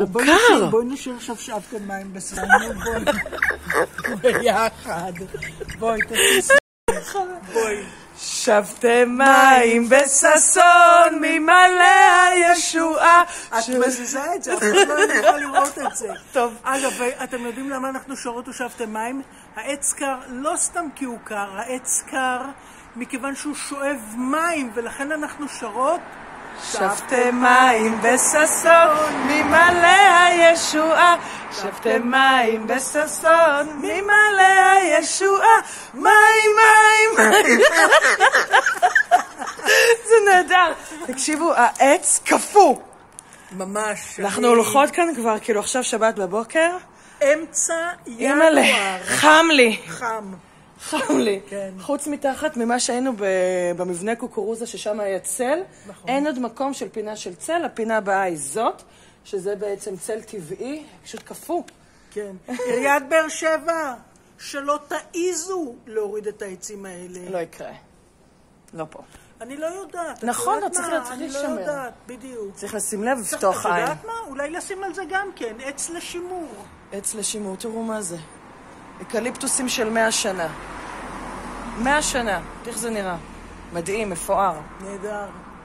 קר. בואי נשאיר עכשיו שבתם מים בסלנו, בואי ביחד. בואי, תכניסי. בואי. שבתם מים בששון ממלא הישועה. את מזיזה את זה, אף אחד לא יכול לראות את זה. טוב. אגב, אתם יודעים למה אנחנו שרות ושבתם מים? העץ קר לא סתם כי הוא קר, העץ קר מכיוון שהוא שואב מים, ולכן אנחנו שרות שבתם מים בששון ממלא הישועה. שבתם מים בששון ממלא הישועה. מים, מים, מים. זה נהדר. תקשיבו, העץ קפוא. ממש. אנחנו הולכות כאן כבר, כאילו עכשיו שבת בבוקר. אמצע אימא'לה, ינואר. חם לי. חם. חם לי. כן. חוץ מתחת ממה שהיינו במבנה קוקורוזה, ששם היה צל, נכון. אין עוד מקום של פינה של צל. הפינה הבאה היא זאת, שזה בעצם צל טבעי, פשוט קפוא. כן. עיריית באר שבע, שלא תעיזו להוריד את העצים האלה. לא יקרה. לא פה. אני לא יודעת. נכון, את צריך יודעת מה? להשמר. אני לא יודעת, בדיוק. צריך לשים לב, לפתוח עין. את יודעת מה? אולי לשים על זה גם כן, עץ לשימור. עץ לשימור, תראו מה זה. אקליפטוסים של 100 שנה. 100 שנה, איך זה נראה? מדהים, מפואר. נהדר.